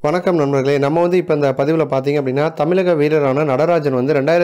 வணக்கம் நண்பர்களே. நம்ம இப்போ இந்த பதிவில் பார்த்தீங்க அப்படின்னா தமிழக வீரரான நடராஜன்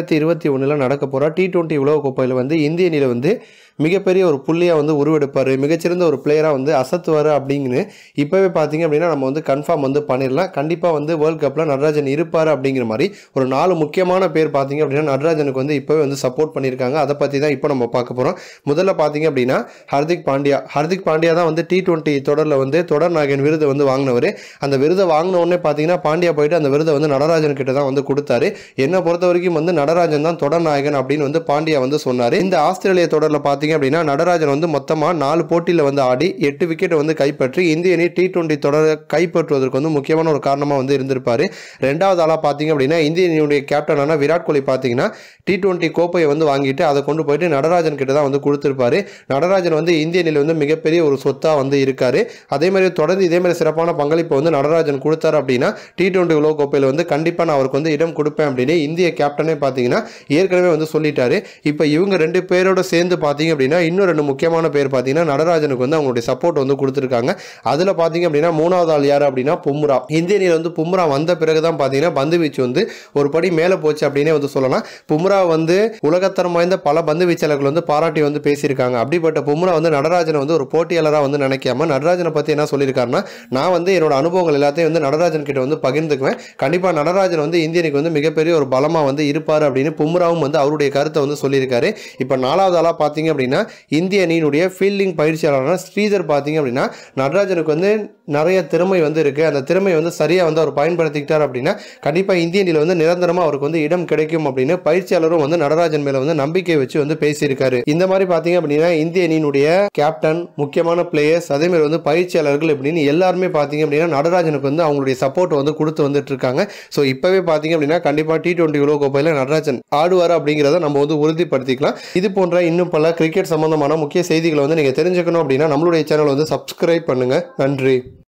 2021 நடக்க போகிற T20 உலகக்கோப்பையில் இந்திய அணியில் மிகப்பெரிய ஒரு புள்ளியாக உருவெடுப்பார், மிகச்சிறந்த ஒரு பிளேயராக அசத்துவார் அப்படிங்கன்னு இப்போவே பார்த்தீங்க அப்படின்னா நம்ம கன்ஃபார்ம் பண்ணிடலாம். கண்டிப்பாக வேர்ல்டு கப்பில் நடராஜன் இருப்பார் அப்படிங்கிற மாதிரி ஒரு 4 முக்கியமான பேர் பார்த்தீங்க அப்படின்னா நடராஜனுக்கு இப்போவே சப்போர்ட் பண்ணியிருக்காங்க. அதை பற்றி தான் இப்போ நம்ம பார்க்க போகிறோம். முதல்ல பார்த்தீங்க அப்படின்னா ஹர்திக் பாண்டியா தான் T20 தொடரில் தொடர் நாயகன் விருது வாங்கினவர். அந்த விருதை வாங்கின உடனே பார்த்தீங்கன்னா பாண்டியா போயிட்டு அந்த விருதை நடராஜன் கிட்ட தான் கொடுத்தாரு. என்னை பொறுத்த வரைக்கும் நடராஜன் தான் தொடர் நாயகன் அப்படின்னு பாண்டியா சொன்னார். இந்த ஆஸ்திரேலிய தொடரில் பார்த்தீங்க அப்படின்னா நடராஜன் மொத்தமாக 4 போட்டியில் ஆடி 8 விக்கெட் கைப்பற்றி இந்திய அணி T20 தொடரை கைப்பற்றுவதற்கு முக்கியமான ஒரு காரணமாக இருந்திருப்பார். ரெண்டாவது ஆளாக பார்த்தீங்க அப்படின்னா இந்திய அணியுடைய கேப்டனான விராட் கோலி பார்த்தீங்கன்னா T20 கோப்பையை வாங்கிட்டு அதை கொண்டு போயிட்டு நடராஜன் கிட்ட தான் கொடுத்திருப்பாரு. நடராஜன் இந்திய அணியில் மிகப்பெரிய ஒரு சொத்தாக இருக்காரு. அதே மாதிரி தொடர்ந்து இதே மாதிரி சிறப்பான பங்களிப்பு நடராஜன் கொடுத்தாரு அப்படின்னா T20 உலகக்கோப்பையில் கண்டிப்பாக நான் அவருக்கு இடம் கொடுப்பேன் அப்படின்னு இந்திய கேப்டனே பார்த்தீங்கன்னா ஏற்கனவே சொல்லிட்டாரு. இப்போ இவங்க 2 பேரோட சேர்ந்து பார்த்தீங்க அப்படின்னா இன்னும் 2 முக்கியமான பேர் பார்த்தீங்கன்னா நடராஜனுக்கு அவங்களுடைய சப்போர்ட் கொடுத்துருக்காங்க. அதில் பார்த்தீங்க அப்படின்னா 3வது ஆள் யார் அப்படின்னா பும்ரா. இந்திய அணியில் பும்ரா வந்த பிறகு தான் பார்த்தீங்கன்னா பந்து வீச்சு ஒரு படி மேலே போச்சு அப்படின்னே சொல்லலாம். பும்ரா உலகத்தரம் வாய்ந்த பல பந்து வீச்சாளர்கள் பாராட்டி பேசியிருக்காங்க. அப்படிப்பட்ட பும்ரா நடராஜனை ஒரு போட்டியாளராக நினைக்காம நடராஜனை பற்றி என்ன சொல்லியிருக்காருன்னா, நான் என்னோட அனுபவங்கள் எல்லாத்தையும் நடராஜன் கிட்ட பகிர்ந்துக்குவேன். கண்டிப்பாக நடராஜன் இந்திய அணிக்கு மிகப்பெரிய ஒரு பலமாக இருப்பார் அப்படின்னு பும்ராவும் அவருடைய கருத்தை சொல்லியிருக்காரு. இப்போ 4வது ஆளாக பார்த்தீங்க அப்படின்னா இந்திய அணியினுடைய ஃபீல்டிங் பயிற்சியாளரான ஸ்ரீதர் பார்த்தீங்க அப்படின்னா நடராஜனுக்கு நிறைய திறமை இருக்குது. அந்த திறமையை சரியாக அவர் பயன்படுத்திக்கிட்டார் அப்படின்னா கண்டிப்பாக இந்திய அணியில் நிரந்தரமாக அவருக்கு இடம் கிடைக்கும் அப்படின்னு பயிற்சியாளரும் நடராஜன் மேலே நம்பிக்கை வச்சு பேசியிருக்காரு. இந்த மாதிரி பார்த்தீங்க அப்படின்னா இந்திய அணியினுடைய கேப்டன், முக்கியமான பிளேயர்ஸ், அதே மாதிரி பயிற்சியாளர்கள் இப்படின்னு எல்லாருமே பார்த்தீங்க அப்படின்னா நடராஜனுக்கு அவங்களுடைய சப்போர்ட் கொடுத்து வந்துட்டு இருக்காங்க. ஸோ இப்போவே பார்த்தீங்க அப்படின்னா கண்டிப்பாக T20 உலகக்கோப்பையில் நடராஜன் ஆடுவார் அப்படிங்கிறத நம்ம உறுதிப்படுத்திக்கலாம். இது போன்ற இன்னும் பல கிரிக்கெட் சம்பந்தமான முக்கிய செய்திகளை நீங்கள் தெரிஞ்சுக்கணும் அப்படின்னா நம்மளுடைய சேனல் சப்ஸ்கிரைப் பண்ணுங்க. நன்றி.